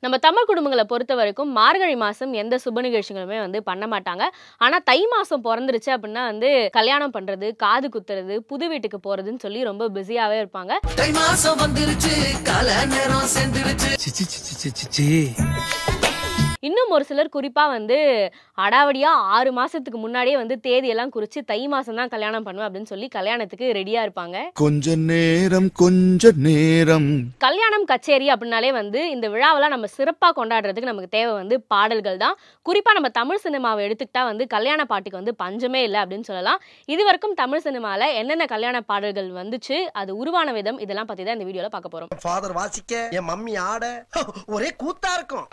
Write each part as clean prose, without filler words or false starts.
நம்ம தமிழ் குடும்பங்களை பொறுத்த வரைக்கும் மார்கழி மாசம் எந்த சுப நிகழ்ச்சிகளுமே வந்து பண்ண மாட்டாங்க. ஆனா தை மாசம் பிறந்துருச்சு அப்படின்னா வந்து கல்யாணம் பண்றது, காது குத்துறது, புது வீட்டுக்கு போறதுன்னு சொல்லி ரொம்ப பிஸியாவே இருப்பாங்க. தை மாசம் வந்துருச்சு, கால நேரம் சேர்ந்துருச்சு. இன்னும் ஒரு சிலர் குறிப்பா வந்து அடாவடியா 6 மாசத்துக்கு முன்னாடியே வந்து தேதியெல்லாம் குறிச்சு தை மாசம் தான் கல்யாணம் பண்ணுவேன் அப்படின்னு சொல்லி கல்யாணத்துக்கு ரெடியா இருப்பாங்க. கொஞ்ச நேரம் கல்யாணம் கச்சேரி அப்படின்னாலே வந்து இந்த விழாவெல்லாம் நம்ம சிறப்பா கொண்டாடுறதுக்கு நமக்கு தேவை வந்து பாடல்கள் தான். குறிப்பா நம்ம தமிழ் சினிமாவை எடுத்துக்கிட்டா வந்து கல்யாண பாட்டுக்கு வந்து பஞ்சமே இல்லை அப்படின்னு சொல்லலாம். இது வரைக்கும் தமிழ் சினிமால என்னென்ன கல்யாண பாடல்கள் வந்துச்சு, அது உருவான விதம், இதெல்லாம் பத்தி தான் இந்த வீடியோல பார்க்க போறோம். ஃபாதர் வாசிக்க, என் மம்மி ஆட, ஒரே கூத்தா இருக்கும்.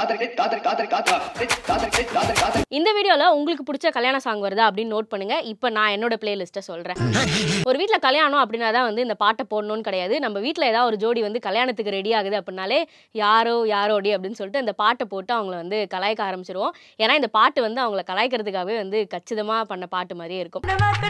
இந்த வீடியோல உங்களுக்கு பிடிச்ச கல்யாண சாங் வருதா அப்படின்னு நோட் பண்ணுங்க. இப்போ நான் என்னோட பிளேலிஸ்ட்டை சொல்றேன். ஒரு வீட்டில் கல்யாணம் அப்படின்னா தான் வந்து இந்த பாட்டை போடணும்னு கிடையாது. நம்ம வீட்டில் ஏதாவது ஒரு ஜோடி வந்து கல்யாணத்துக்கு ரெடி ஆகுது அப்படின்னாலே யாரோடி அப்படின்னு சொல்லிட்டு அந்த பாட்டை போட்டு அவங்கள வந்து கலாய்க்க ஆரம்பிச்சிருவோம். ஏன்னா இந்த பாட்டு வந்து அவங்கள கலாய்க்கிறதுக்காகவே வந்து கச்சிதமா பண்ண பாட்டு மாதிரியே இருக்கும்.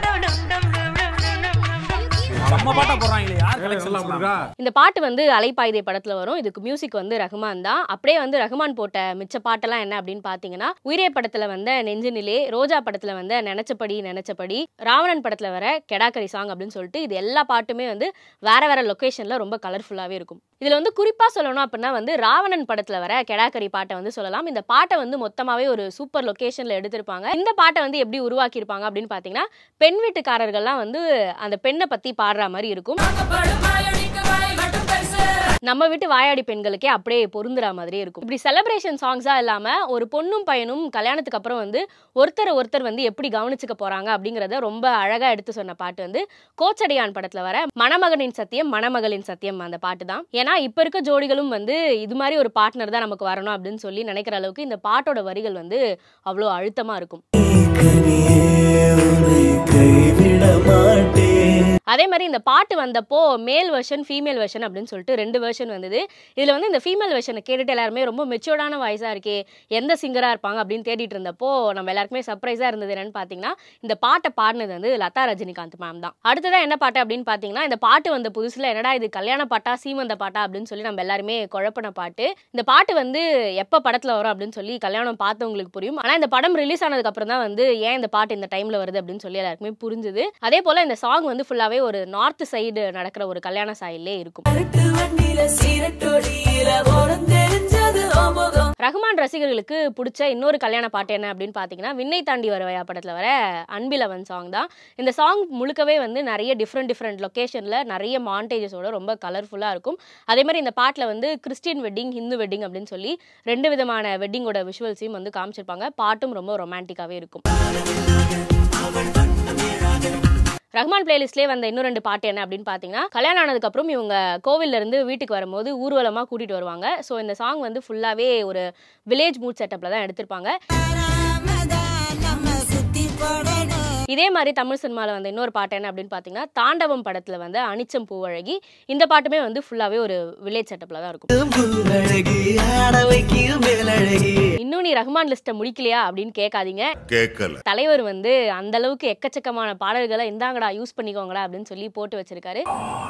இந்த பாட்டு வந்து அலைப்பாய்தே படத்துல வரும். இதுக்கு மியூசிக் வந்து ரஹ்மான் தான். அப்படியே வந்து ரஹ்மான் போட்ட மிச்ச பாட்டெல்லாம் என்ன அப்படின்னு பாத்தீங்கன்னா, உயிரே படத்துல வந்த நெஞ்சினிலே, ரோஜா படத்துல வந்த நினைச்சபடி, ராவணன் படத்துல வர கெடாக்கரி சாங் அப்படின்னு சொல்லிட்டு இது எல்லா பாட்டுமே வந்து வேற லொகேஷன்ல ரொம்ப கலர்ஃபுல்லாவே இருக்கும். இதுல வந்து குறிப்பா சொல்லணும் அப்படின்னா வந்து ராவணன் படத்துல வர கெடாக்கரி பாட்டை வந்து சொல்லலாம். இந்த பாட்டை வந்து மொத்தமாவே ஒரு சூப்பர் லொகேஷன்ல எடுத்திருப்பாங்க. இந்த பாட்டை வந்து எப்படி உருவாக்கி இருப்பாங்க அப்படின்னு பாத்தீங்கன்னா, பெண் வீட்டுக்காரர்கள்லாம் வந்து அந்த பெண்ணை பத்தி பாடுற மாதிரி இருக்கும். நம்ம வீட்டு வாயாடி பெண்களுக்கே அப்படியே பொருந்துற மாதிரியே இருக்கும். இப்படி செலிப்ரேஷன் சாங்ஸா இல்லாம ஒரு பொண்ணும் பையனும் கல்யாணத்துக்கு அப்புறம் வந்து ஒருத்தர் வந்து எப்படி கவனிச்சுக்க போறாங்க அப்படிங்கறத ரொம்ப அழகா எடுத்து சொன்ன பாட்டு வந்து கோச்சடையான் படத்துல வர மணமகனின் சத்தியம் மணமகளின் சத்தியம் அந்த பாட்டு தான். ஏன்னா இப்ப இருக்க ஜோடிகளும் வந்து இது மாதிரி ஒரு பார்ட்னர் தான் நமக்கு வரணும் அப்படின்னு சொல்லி நினைக்கிற அளவுக்கு இந்த பாட்டோட வரிகள் வந்து அவ்வளோ அழுத்தமா இருக்கும். அதே மாதிரி இந்த பாட்டு வந்தப்போ மேல் வெர்ஷன் ஃபீமேல் வெர்ஷன் அப்படின்னு சொல்லிட்டு 2 வெர்ஷன் வந்தது. இதுல வந்து இந்த ஃபீமேல் வெர்ஷனை கேட்டுட்டு எல்லாருமே ரொம்ப மெச்சூர்டான வாய்ஸா இருக்கே, எந்த சிங்கரா இருப்பாங்க அப்படின்னு தேடிட்டு இருந்தப்போ நம்ம எல்லாருக்குமே சர்ப்ரைஸா இருந்தது என்னன்னு பாத்தீங்கன்னா, இந்த பாட்டை பாடினது வந்து லதா ரஜினிகாந்த் மேம் தான். அடுத்ததான் என்ன பாட்டு அப்படின்னு பாத்தீங்கன்னா, இந்த பாட்டு வந்த புதுசுல என்னடா இது கல்யாண பாட்டா சீமந்த பாட்டா அப்படின்னு சொல்லி நம்ம எல்லாருமே குழப்பின பாட்டு. இந்த பாட்டு வந்து எப்ப படத்துல வரும் அப்படின்னு சொல்லி கல்யாணம் பார்த்தவங்களுக்கு புரியும். ஆனா இந்த படம் ரிலீஸ் ஆனதுக்கு அப்புறம் தான் வந்து ஏன் இந்த பாட்டு இந்த டைம்ல வருது அப்படின்னு சொல்லி எல்லாருக்குமே புரிஞ்சுது. அதே போல இந்த சாங் வந்து ஃபுல்லாவே ஒரு நார்த் சைடு நடக்கிற ஒரு கல்யாண சாயிலே இருக்கும். ரஹ்மான் ரசிகர்களுக்கு பிடிச்ச இன்னொரு கல்யாண பாட்டு என்ன அப்படின்னு பாத்தீங்கன்னா, விண்ணை தாண்டி வருவையா படத்துல வர அன்பிலவன் சாங் தான். இந்த சாங் முழுக்கவே வந்து நிறைய டிஃப்ரெண்ட் லொகேஷன்ல நிறைய மாண்டேஜஸோட ரொம்ப கலர்ஃபுல்லா இருக்கும். அதே மாதிரி இந்த பாட்டுல வந்து கிறிஸ்டியன் வெட்டிங், ஹிந்து வெட்டிங் அப்படின்னு சொல்லி 2 விதமான வெட்டிங்கோட விஷுவல்ஸையும் வந்து காமிச்சிருப்பாங்க. பாட்டும் ரொம்ப ரொமான்டிக்காவே இருக்கும். ரஹ்மான் பிளேலிஸ்ட்லேயே வந்த இன்னும் 2 பாட்டு என்ன அப்படின்னு பார்த்தீங்கன்னா, கல்யாணம் ஆனதுக்கு அப்புறம் இவங்க கோவில்ல இருந்து வீட்டுக்கு வரும்போது ஊர்வலமா கூட்டிட்டு வருவாங்க. ஸோ இந்த சாங் வந்து ஃபுல்லாவே ஒரு வில்லேஜ் மூட் செட்டப்ல தான் எடுத்திருப்பாங்க. இதே மாதிரி தமிழ் சினிமாவில் வந்த இன்னொரு பாட்டு என்ன அப்படின்னு பார்த்தீங்கன்னா, தாண்டவம் படத்துல வந்து அனிச்சம் பூவழகி. இந்த பாட்டுமே வந்து ஃபுல்லாவே ஒரு வில்லேஜ் செட்டப்ல தான் இருக்கும். இன்னும் நீ ரஹ்மான் லிஸ்ட்டை முடிக்கலையா அப்படின்னு கேட்காதீங்க. தலைவர் வந்து அந்த அளவுக்கு எக்கச்சக்கமான பாடல்களை இந்தாங்கடா யூஸ் பண்ணிக்கோங்கடா அப்படின்னு சொல்லி போட்டு வச்சிருக்காரு.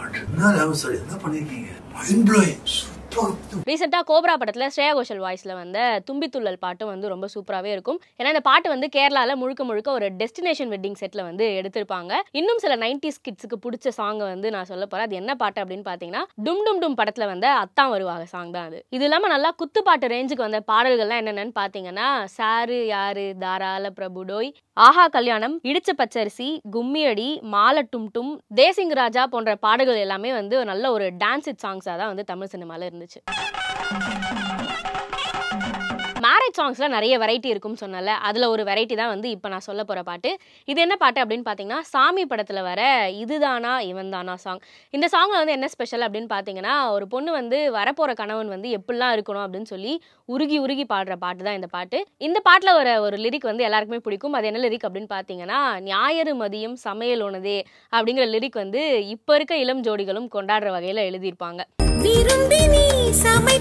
ரீசெண்டா கோப்ரா படத்துல ஸ்ரேயா கோஷல் வாய்ஸ்ல வந்த தும்பித்துள்ளல் பாட்டும் வந்து ரொம்ப சூப்பராகவே இருக்கும். ஏன்னா இந்த பாட்டு வந்து கேரளால முழுக்க ஒரு டெஸ்டினேஷன் வெட்டிங் செட்ல வந்து எடுத்திருப்பாங்க. இன்னும் சில 90s கிட்ஸுக்கு பிடிச்ச சாங் வந்து நான் சொல்ல போறேன். அது என்ன பாட்டு அப்படின்னு பாத்தீங்கன்னா, டும் டும் டும் படத்துல வந்த அத்தான் வருவாங்க சாங் தான் அது. இது இல்லாம நல்லா குத்து பாட்டு ரேஞ்சுக்கு வந்த பாடல்கள்லாம் என்னென்னு பாத்தீங்கன்னா, சாரு யாரு, தாராள பிரபுடோய், ஆஹா கல்யாணம், இடிச்ச பச்சரிசி, கும்மியடி, மால டும் டும், தேசிங் ராஜா போன்ற பாடல்கள் எல்லாமே வந்து நல்ல ஒரு டான்ஸ் சாங்ஸா தான் வந்து தமிழ் சினிமால இருந்துச்சு. மேரேஜ் சாங்ஸ்ல நிறைய வெரைட்டி இருக்கும்னு சொன்னல, அதுல ஒரு வெரைட்டி தான் வந்து இப்போ நான் சொல்ல போற பாட்டு. இது என்ன பாட்டு அப்படின்னு பாத்தீங்கன்னா, சாமி படத்துல வர இதுதானா இவன் தானா சாங். இந்த சாங்ல வந்து என்ன ஸ்பெஷல் அப்படின்னு பாத்தீங்கன்னா, ஒரு பொண்ணு வந்து வரப்போற கணவன் வந்து எப்படிலாம் இருக்கணும் அப்படின்னு சொல்லி உருகி பாடுற பாட்டு தான் இந்த பாட்டு. இந்த பாட்டுல வர ஒரு லிரிக் வந்து எல்லாருக்குமே பிடிக்கும். அது என்ன லிரிக் அப்படின்னு பாத்தீங்கன்னா, ஞாயிறு மதியம் சமையல் ஒனதே அப்படிங்கிற லிரிக் வந்து இப்ப இருக்க இளம் ஜோடிகளும் கொண்டாடுற வகையில எழுதியிருப்பாங்க.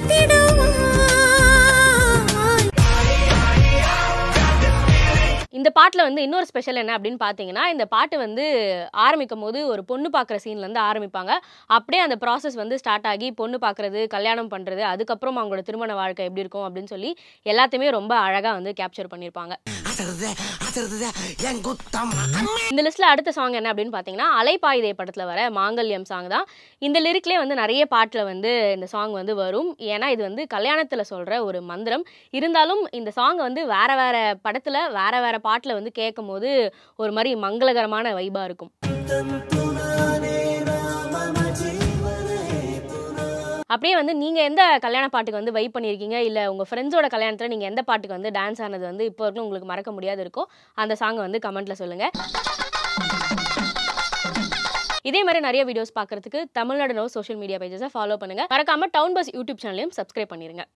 இந்த பாட்டுல வந்து இன்னொரு ஸ்பெஷல் என்ன அப்படின்னு பார்த்தீங்கன்னா, இந்த பாட்டு வந்து ஆரம்பிக்கும்போது ஒரு பொண்ணு பார்க்குற சீன்லேருந்து ஆரம்பிப்பாங்க. அப்படியே அந்த ப்ராசஸ் வந்து ஸ்டார்ட் ஆகி பொண்ணு பார்க்குறது, கல்யாணம் பண்ணுறது, அதுக்கப்புறம் அவங்களோட திருமண வாழ்க்கை எப்படி இருக்கும் அப்படின்னு சொல்லி எல்லாத்தையுமே ரொம்ப அழகாக வந்து கேப்சர் பண்ணியிருப்பாங்க. இந்த லிஸ்ட்டில் அடுத்த சாங் என்ன அப்படின்னு பார்த்தீங்கன்னா, அலைப்பாயுதே படத்தில் வர மாங்கல்யம் சாங் தான். இந்த லிரிக்லேயே வந்து நிறைய பாட்டில் வந்து இந்த சாங் வந்து வரும். ஏன்னா இது வந்து கல்யாணத்தில் சொல்கிற ஒரு மந்திரம். இருந்தாலும் இந்த சாங் வந்து வேற வேற படத்தில் வேற வேற பாட்டில் வந்து கேட்கும் போது ஒரு மாதிரி மங்களகரமான வைபாக இருக்கும். அப்படியே வந்து நீங்கள் எந்த கல்யாண பாட்டுக்கு வந்து வைப் பண்ணியிருக்கீங்க, இல்லை உங்கள் ஃப்ரெண்ட்ஸோட கல்யாணத்தில் நீங்கள் எந்த பாட்டுக்கு வந்து டான்ஸ் ஆனது வந்து இப்போ வரைக்கும் உங்களுக்கு மறக்க முடியாது இருக்கோ அந்த சாங்கை வந்து கமெண்ட்டில் சொல்லுங்கள். இதே மாதிரி நிறைய வீடியோஸ் பார்க்குறதுக்கு தமிழ்நாடு நோ சோஷியல் மீடியா பேஜஸை ஃபாலோ பண்ணுங்கள். மறக்காமல் டவுன் பஸ் யூடியூப் சேனலையும் சப்ஸ்கிரைப் பண்ணிடுங்க.